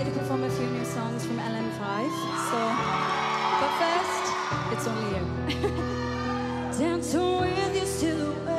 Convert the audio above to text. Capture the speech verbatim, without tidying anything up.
excited to perform a few new songs from L M five. So, but first, it's only you. Dancing with your silhouette.